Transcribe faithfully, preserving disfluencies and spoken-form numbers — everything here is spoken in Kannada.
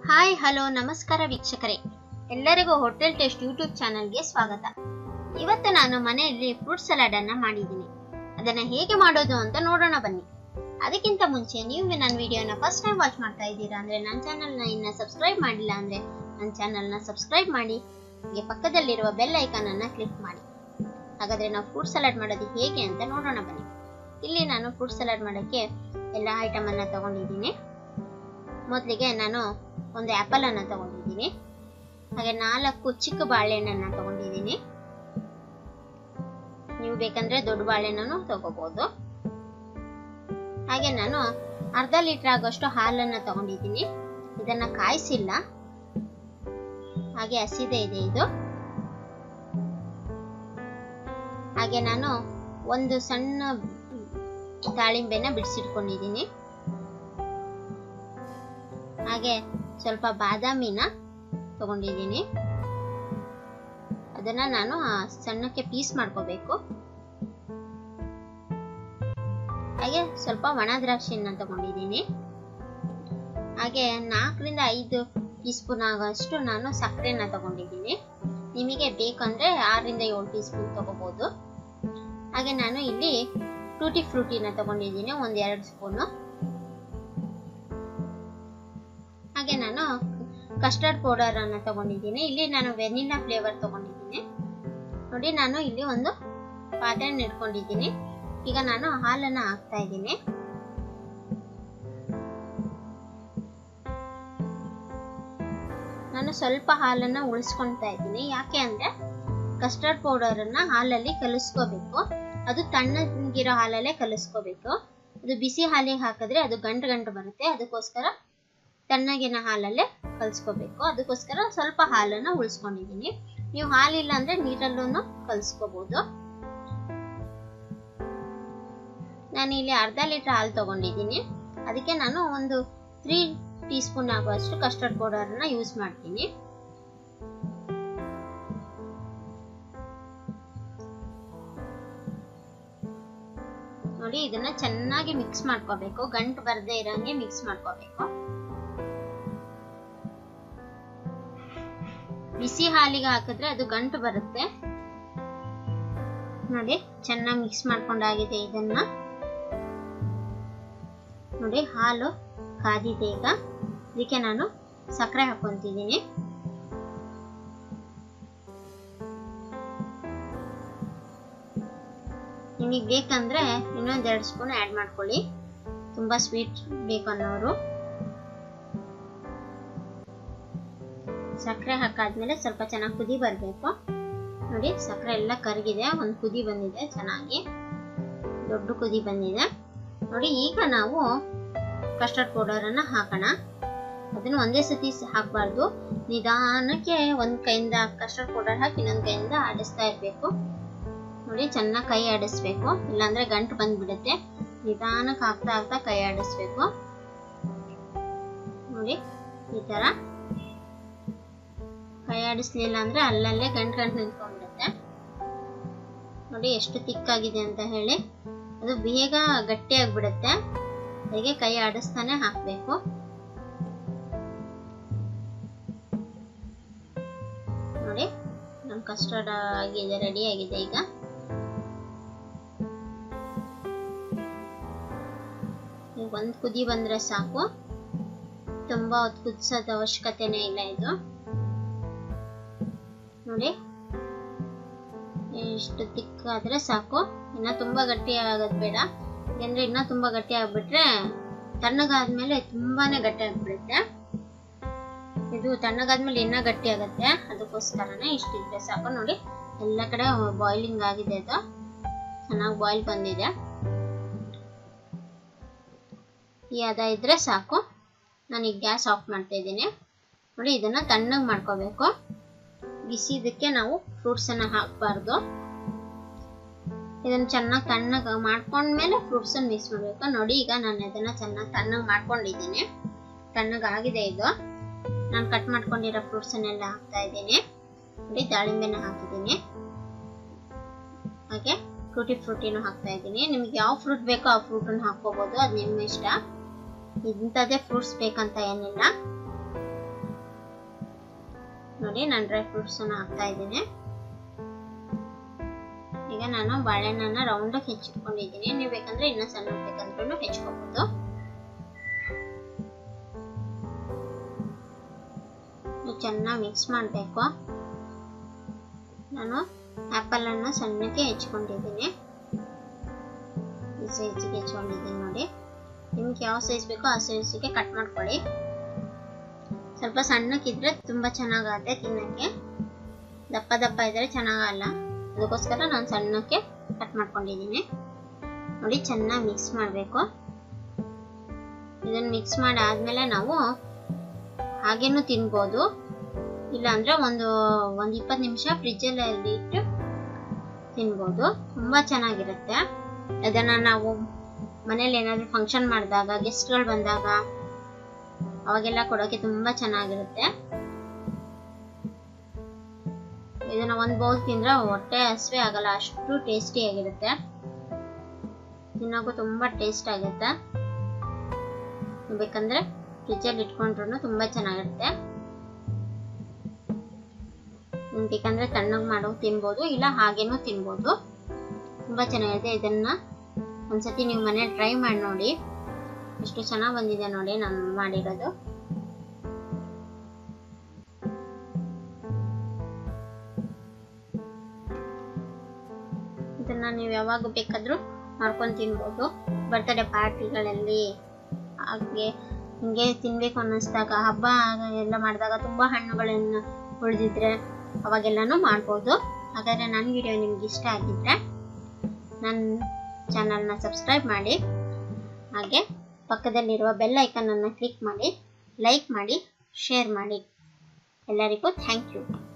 ಹಾಯ್ ಹಲೋ ನಮಸ್ಕಾರ ವೀಕ್ಷಕರೇ, ಎಲ್ಲರಿಗೂ ಹೋಟೆಲ್ ಟೇಸ್ಟ್ ಯೂಟ್ಯೂಬ್ ಚಾನಲ್ಗೆ ಸ್ವಾಗತ. ಇವತ್ತು ನಾನು ಮನೆಯಲ್ಲಿ ಫ್ರೂಟ್ ಸಲಾಡ್ ಅನ್ನ ಮಾಡಿದ್ದೀನಿ. ಅದನ್ನ ಹೇಗೆ ಮಾಡೋದು ಅಂತ ನೋಡೋಣ ಬನ್ನಿ. ಅದಕ್ಕಿಂತ ಮುಂಚೆ ನೀವು ನನ್ನ ವಿಡಿಯೋನ ಫಸ್ಟ್ ಟೈಮ್ ವಾಚ್ ಮಾಡ್ತಾ ಇದ್ದೀರಾ ಅಂದ್ರೆ ನನ್ನ ಚಾನಲ್ನ ಇನ್ನ ಸಬ್ಸ್ಕ್ರೈಬ್ ಮಾಡಿಲ್ಲ ಅಂದ್ರೆ ನನ್ನ ಚಾನಲ್ನ ಸಬ್ಸ್ಕ್ರೈಬ್ ಮಾಡಿ, ಹಾಗೆ ಪಕ್ಕದಲ್ಲಿರುವ ಬೆಲ್ ಐಕಾನ್ ಅನ್ನ ಕ್ಲಿಕ್ ಮಾಡಿ. ಹಾಗಾದ್ರೆ ನಾವು ಫ್ರೂಟ್ ಸಲಾಡ್ ಮಾಡೋದು ಹೇಗೆ ಅಂತ ನೋಡೋಣ ಬನ್ನಿ. ಇಲ್ಲಿ ನಾನು ಫ್ರೂಟ್ ಸಲಾಡ್ ಮಾಡೋಕ್ಕೆ ಎಲ್ಲ ಐಟಮ್ ಅನ್ನ ತಗೊಂಡಿದ್ದೀನಿ. ಮೊದಲಿಗೆ ನಾನು ಒಂದು ಆಪಲ್ ಅನ್ನ ತಗೊಂಡಿದ್ದೀನಿ, ಹಾಗೆ ನಾಲ್ಕು ಚಿಕ್ಕ ಬಾಳೆಹಣ್ಣನ್ನ ತಗೊಂಡಿದ್ದೀನಿ. ನೀವು ಬೇಕಂದ್ರೆ ದೊಡ್ಡ ಬಾಳೆಹಣ್ಣು ತಗೋಬಹುದು. ಹಾಗೆ ನಾನು ಅರ್ಧ ಲೀಟರ್ ಆಗೋಷ್ಟು ಹಾಲನ್ನ ತಗೊಂಡಿದ್ದೀನಿ. ಇದನ್ನ ಕಾಯಿಸಿಲ್ಲ, ಹಾಗೆ ಹಸಿದೆ ಇದೆ ಇದು. ಹಾಗೆ ನಾನು ಒಂದು ಸಣ್ಣ ದಾಳಿಂಬೆನ ಬಿಡಿಸಿಟ್ಕೊಂಡಿದ್ದೀನಿ. ಹಾಗೆ ಸ್ವಲ್ಪ ಬಾದಾಮಿನ ತಗೊಂಡಿದ್ದೀನಿ. ಅದನ್ನ ನಾನು ಸಣ್ಣಕ್ಕೆ ಪೀಸ್ ಮಾಡ್ಕೋಬೇಕು. ಹಾಗೆ ಸ್ವಲ್ಪ ಒಣ ದ್ರಾಕ್ಷಿನ ತಗೊಂಡಿದ್ದೀನಿ. ಹಾಗೆ ನಾಲ್ಕರಿಂದ ಐದು ಟೀ ಸ್ಪೂನ್ ಆಗೋಷ್ಟು ನಾನು ಸಕ್ಕರೆನ ತಗೊಂಡಿದ್ದೀನಿ. ನಿಮಗೆ ಬೇಕಂದ್ರೆ ಆರರಿಂದ ಏಳು ಟೀ ಸ್ಪೂನ್ ತಗೋಬಹುದು. ಹಾಗೆ ನಾನು ಇಲ್ಲಿ ಟೂಟಿ ಫ್ರೂಟಿನ ತಗೊಂಡಿದ್ದೀನಿ, ಒಂದ್ ಎರಡು ಸ್ಪೂನು. ಹಾಗೆ ನಾನು ಕಸ್ಟರ್ಡ್ ಪೌಡರ್ ಅನ್ನ ತಗೊಂಡಿದ್ದೀನಿ. ಇಲ್ಲಿ ನಾನು ವೆನಿಲಾ ಫ್ಲೇವರ್ ತಗೊಂಡಿದ್ದೀನಿ. ನೋಡಿ, ನಾನು ಇಲ್ಲಿ ಒಂದು ಪಾತ್ರೆ ಇಟ್ಕೊಂಡಿದ್ದೀನಿ. ಈಗ ನಾನು ಹಾಲನ್ನ ಹಾಕ್ತಾ ಇದ್ದೀನಿ. ನಾನು ಸ್ವಲ್ಪ ಹಾಲನ್ನ ಉಳಿಸ್ಕೊಳ್ತಾ ಇದ್ದೀನಿ. ಯಾಕೆ ಅಂದ್ರೆ ಕಸ್ಟರ್ಡ್ ಪೌಡರ್ ಅನ್ನ ಹಾಲಲ್ಲಿ ಕಲಿಸ್ಕೋಬೇಕು. ಅದು ತಣ್ಣಗಿರೋ ಹಾಲಲ್ಲೇ ಕಲಿಸ್ಕೋಬೇಕು. ಅದು ಬಿಸಿ ಹಾಲಿಗೆ ಹಾಕಿದ್ರೆ ಅದು ಗಂಟು ಗಂಟು ಬರುತ್ತೆ. ಅದಕ್ಕೋಸ್ಕರ ತಣ್ಣಗಿನ ಹಾಲಲ್ಲೇ ಕಲ್ಸ್ಕೋಬೇಕು. ಅದಕ್ಕೋಸ್ಕರ ಸ್ವಲ್ಪ ಹಾಲನ್ನ ಉಳಿಸ್ಕೊಂಡಿದ್ದೀನಿ. ನೀವು ಹಾಲಿಲ್ಲ ಅಂದ್ರೆ ನೀರಲ್ಲೂ ಕಲ್ಸ್ಕೋಬಹುದು. ನಾನು ಇಲ್ಲಿ ಅರ್ಧ ಲೀಟರ್ ಹಾಲು ತಗೊಂಡಿದ್ದೀನಿ. ಅದಕ್ಕೆ ನಾನು ಒಂದು ತ್ರೀ ಟೀ ಸ್ಪೂನ್ ಆಗುವಷ್ಟು ಕಸ್ಟರ್ಡ್ ಪೌಡರ್ ನ ಯೂಸ್ ಮಾಡ್ತೀನಿ. ನೋಡಿ, ಇದನ್ನ ಚೆನ್ನಾಗಿ ಮಿಕ್ಸ್ ಮಾಡ್ಕೋಬೇಕು. ಗಂಟು ಬರದೇ ಇರಂಗೆ ಮಿಕ್ಸ್ ಮಾಡ್ಕೋಬೇಕು. ಬಿಸಿ ಹಾಲಿಗೆ ಹಾಕಿದ್ರೆ ಅದು ಗಂಟು ಬರುತ್ತೆ. ನೋಡಿ, ಚೆನ್ನಾಗಿ ಮಿಕ್ಸ್ ಮಾಡ್ಕೊಂಡಾಗಿದೆ. ಇದನ್ನ ನೋಡಿ, ಹಾಲು ಕಾದಿದೆ. ಈಗ ಇದಕ್ಕೆ ನಾನು ಸಕ್ಕರೆ ಹಾಕೊಂತಿದ್ದೀನಿ. ನಿಮಗೆ ಬೇಕಂದ್ರೆ ಇನ್ನೊಂದ್ ಎರಡು ಸ್ಪೂನ್ ಆಡ್ ಮಾಡ್ಕೊಳ್ಳಿ, ತುಂಬಾ ಸ್ವೀಟ್ ಬೇಕು ಅನ್ನೋರು. ಸಕ್ಕರೆ ಹಾಕಾದ್ಮೇಲೆ ಸ್ವಲ್ಪ ಚೆನ್ನಾಗಿ ಕುದಿ ಬರಬೇಕು. ನೋಡಿ, ಸಕ್ಕರೆ ಎಲ್ಲ ಕರಗಿದೆ, ಒಂದು ಕುದಿ ಬಂದಿದೆ, ಚೆನ್ನಾಗಿ ದೊಡ್ಡ ಕುದಿ ಬಂದಿದೆ. ನೋಡಿ, ಈಗ ನಾವು ಕಸ್ಟರ್ಡ್ ಪೌಡರ್ ಅನ್ನ ಹಾಕೋಣ. ಅದನ್ನ ಒಂದೇ ಸತಿ ಹಾಕಬಾರ್ದು, ನಿಧಾನಕ್ಕೆ ಒಂದ್ ಕೈಯಿಂದ ಕಸ್ಟರ್ಡ್ ಪೌಡರ್ ಹಾಕಿ ಇನ್ನೊಂದ್ ಕೈಯಿಂದ ಆಡಿಸ್ತಾ ಇರ್ಬೇಕು. ನೋಡಿ, ಚೆನ್ನಾಗಿ ಕೈ ಆಡಿಸ್ಬೇಕು, ಇಲ್ಲಾಂದ್ರೆ ಗಂಟು ಬಂದ್ಬಿಡುತ್ತೆ. ನಿಧಾನಕ್ಕೆ ಹಾಕ್ತಾ ಹಾಕ್ತಾ ಕೈ ಆಡಿಸ್ಬೇಕು. ನೋಡಿ, ಈ ತರ ಕೈ ಆಡಿಸ್ಲಿಲ್ಲ ಅಂದ್ರೆ ಅಲ್ಲಲ್ಲೇ ಗಂಟು ಗಂಟು ನಿಂತ್ಕೊಂಡ್ಬಿಡುತ್ತೆ. ನೋಡಿ ಎಷ್ಟು ತಿಕ್ಕಾಗಿದೆ ಅಂತ ಹೇಳಿ. ಅದು ಬೇಗ ಗಟ್ಟಿ ಆಗ್ಬಿಡುತ್ತೆ. ಹಾಗೆ ಕೈ ಆಡಿಸ್ತಾನೆ ಹಾಕ್ಬೇಕು. ನೋಡಿ, ನಮ್ ಕಸ್ಟರ್ಡ್ ಆಗಿದೆ, ರೆಡಿ ಆಗಿದೆ. ಈಗ ಒಂದ್ ಕುದಿ ಬಂದ್ರೆ ಸಾಕು, ತುಂಬಾ ಹೊತ್ತು ಕುದಿಸೋದ ಅವಶ್ಯಕತೆನೇ ಇಲ್ಲ. ಇದು ನೋಡಿ, ಇಷ್ಟು ತಿಕ್ಕಾದ್ರೆ ಸಾಕು. ಇನ್ನ ತುಂಬಾ ಗಟ್ಟಿ ಆಗೋದ್ ಬೇಡ, ಯಾಕಂದ್ರೆ ಇನ್ನ ತುಂಬಾ ಗಟ್ಟಿ ಆಗ್ಬಿಟ್ರೆ ತಣ್ಣಗಾದ್ಮೇಲೆ ತುಂಬಾನೇ ಗಟ್ಟಿ ಆಗ್ಬಿಡುತ್ತೆ. ಇದು ತಣ್ಣಗಾದ್ಮೇಲೆ ಇನ್ನ ಗಟ್ಟಿ ಆಗತ್ತೆ, ಅದಕ್ಕೋಸ್ಕರನೇ ಇಷ್ಟಿದ್ರೆ ಸಾಕು. ನೋಡಿ, ಎಲ್ಲ ಕಡೆ ಬಾಯ್ಲಿಂಗ್ ಆಗಿದೆ, ಅದು ಚೆನ್ನಾಗಿ ಬಾಯ್ಲ್ ಬಂದಿದೆ. ಈ ಅದ ಇದ್ರೆ ಸಾಕು. ನಾನು ಈಗ ಗ್ಯಾಸ್ ಆಫ್ ಮಾಡ್ತಾ ಇದ್ದೀನಿ. ನೋಡಿ, ಇದನ್ನ ತಣ್ಣಗೆ ಮಾಡ್ಕೋಬೇಕು. ಬಿಸಿದಕ್ಕೆ ನಾವು ಫ್ರೂಟ್ಸ್ ಅನ್ನ ಹಾಕಬಾರ್ದು. ಇದನ್ನ ಚೆನ್ನಾಗಿ ತಣ್ಣಗೆ ಮಾಡ್ಕೊಂಡ್ಮೇಲೆ ಫ್ರೂಟ್ಸ್ ಅನ್ನ ಮಿಕ್ಸ್ ಮಾಡ್ಬೇಕು. ನೋಡಿ, ಈಗ ನಾನು ಇದನ್ನ ಚೆನ್ನಾಗಿ ತಣ್ಣಗೆ ಮಾಡ್ಕೊಂಡಿದ್ದೀನಿ. ತಣ್ಣಗೆ ಆಗಿದೆ ಇದು. ನಾನು ಕಟ್ ಮಾಡ್ಕೊಂಡಿರೋ ಫ್ರೂಟ್ಸ್ ಅನ್ನೆಲ್ಲ ಹಾಕ್ತಾ ಇದ್ದೀನಿ. ನೋಡಿ, ದಾಳಿಂಬೆನ ಹಾಕಿದ್ದೀನಿ, ಹಾಗೆ ಟೂಟಿ ಫ್ರೂಟಿನೂ ಹಾಕ್ತಾ ಇದ್ದೀನಿ. ನಿಮ್ಗೆ ಯಾವ ಫ್ರೂಟ್ ಬೇಕೋ ಆ ಫ್ರೂಟ್ ಅನ್ನು ಹಾಕೋಬಹುದು, ಅದು ನಿಮ್ಮ ಇಷ್ಟ. ಇಂಥದ್ದೇ ಫ್ರೂಟ್ಸ್ ಬೇಕಂತ ಏನಿಲ್ಲ. ನೋಡಿ ನಾನು ಡ್ರೈ ಫ್ರೂಟ್ಸ್ ಅನ್ನ ಹಾಕ್ತಾ ಇದ್ದೀನಿ. ಈಗ ನಾನು ಬಾಳೆಹಣ್ಣನ್ನ ರೌಂಡ್ ಆಗಿ ಹೆಚ್ಚಿಟ್ಕೊಂಡಿದ್ದೀನಿ. ನೀವು ಬೇಕಂದ್ರೆ ಇನ್ನೂ ಸಣ್ಣ ಬೇಕಂದ್ರೂ ಹೆಚ್ಚಿಕೋಬಹುದು. ಚೆನ್ನಾಗಿ ಮಿಕ್ಸ್ ಮಾಡಬೇಕು. ನಾನು ಆಪಲ್ ಅನ್ನ ಸಣ್ಣಕ್ಕೆ ಹೆಚ್ಚಿಕೊಂಡಿದ್ದೀನಿ. ಈ ಸೈಜಿಗೆ ಹೆಚ್ಚಿಕೊಂಡಿದ್ದೀನಿ ನೋಡಿ. ನಿಮ್ಗೆ ಯಾವ ಸೈಜ್ ಬೇಕೋ ಆ ಸೈಜಿಗೆ ಕಟ್ ಮಾಡ್ಕೊಳ್ಳಿ. ಸ್ವಲ್ಪ ಸಣ್ಣಕ್ಕಿದ್ರೆ ತುಂಬಾ ಚೆನ್ನಾಗತ್ತೆ ತಿನ್ನಕ್ಕೆ. ದಪ್ಪ ದಪ್ಪ ಇದ್ರೆ ಚೆನ್ನಾಗಲ್ಲ, ಅದಕ್ಕೋಸ್ಕರ ನಾನು ಸಣ್ಣಕ್ಕೆ ಕಟ್ ಮಾಡ್ಕೊಂಡಿದ್ದೀನಿ ನೋಡಿ. ಚೆನ್ನಾಗಿ ಮಿಕ್ಸ್ ಮಾಡಬೇಕು. ಇದನ್ನ ಮಿಕ್ಸ್ ಮಾಡಿ ಆದ್ಮೇಲೆ ನಾವು ಹಾಗೇನು ತಿನ್ಬೋದು, ಇಲ್ಲ ಅಂದ್ರೆ ಒಂದು ಒಂದ್ ಇಪ್ಪತ್ತು ನಿಮಿಷ ಫ್ರಿಜ್ಜಲ್ಲಿ ಇಟ್ಟು ತಿನ್ಬೋದು. ತುಂಬಾ ಚೆನ್ನಾಗಿರುತ್ತೆ. ಅದನ್ನ ನಾವು ಮನೇಲಿ ಏನಾದ್ರು ಫಂಕ್ಷನ್ ಮಾಡಿದಾಗ, ಗೆಸ್ಟ್ಗಳು ಬಂದಾಗ ಅವಾಗೆಲ್ಲ ಕೊಡೋಕೆ ತುಂಬಾ ಚೆನ್ನಾಗಿರುತ್ತೆ. ಇದನ್ನ ಒಂದ್ ಬೌಲ್ ತಿಂದ್ರೆ ಹೊಟ್ಟೆ ಹಸಿವೆ ಆಗಲ್ಲ, ಅಷ್ಟು ಟೇಸ್ಟಿ ಆಗಿರುತ್ತೆ. ತಿನ್ನೋಕು ತುಂಬಾ ಟೇಸ್ಟ್ ಆಗುತ್ತೆ. ಬೇಕಂದ್ರೆ ಫ್ರಿಜ್ಜಲ್ಲಿ ಇಟ್ಕೊಂಡ್ರು ತುಂಬಾ ಚೆನ್ನಾಗಿರುತ್ತೆ. ಬೇಕಂದ್ರೆ ತಣ್ಣಗೆ ಮಾಡೋ ತಿನ್ಬೋದು, ಇಲ್ಲ ಹಾಗೇನು ತಿನ್ಬೋದು. ತುಂಬಾ ಚೆನ್ನಾಗಿರುತ್ತೆ. ಇದನ್ನ ಒಂದ್ಸತಿ ನೀವು ಮನೇಲಿ ಟ್ರೈ ಮಾಡಿ ನೋಡಿ. ಎಷ್ಟು ಚೆನ್ನಾಗಿ ಬಂದಿದೆ ನೋಡಿ ನಾನು ಮಾಡಿರೋದು. ಇದನ್ನ ನೀವು ಯಾವಾಗ ಬೇಕಾದ್ರೂ ಮಾಡ್ಕೊಂಡು ತಿನ್ಬೋದು. ಬರ್ತ್ಡೇ ಪಾರ್ಟಿಗಳಲ್ಲಿ ಹಾಗೆ ಹಿಂಗೆ ತಿನ್ಬೇಕು ಅನ್ನಿಸ್ದಾಗ, ಹಬ್ಬ ಎಲ್ಲ ಮಾಡಿದಾಗ ತುಂಬಾ ಹಣ್ಣುಗಳನ್ನು ಉಳಿದಿದ್ರೆ ಅವಾಗೆಲ್ಲಾನು ಮಾಡ್ಬೋದು. ಹಾಗಾದ್ರೆ ನನ್ನ ವಿಡಿಯೋ ನಿಮ್ಗೆ ಇಷ್ಟ ಆಗಿದ್ರೆ ನನ್ನ ಚಾನಲ್ನ ಸಬ್ಸ್ಕ್ರೈಬ್ ಮಾಡಿ, ಹಾಗೆ ಪಕ್ಕದಲ್ಲಿರುವ ಬೆಲ್ ಐಕನ್ ಅನ್ನು ಕ್ಲಿಕ್ ಮಾಡಿ, ಲೈಕ್ ಮಾಡಿ, ಶೇರ್ ಮಾಡಿ. ಎಲ್ಲರಿಗೂ ಥ್ಯಾಂಕ್ ಯು.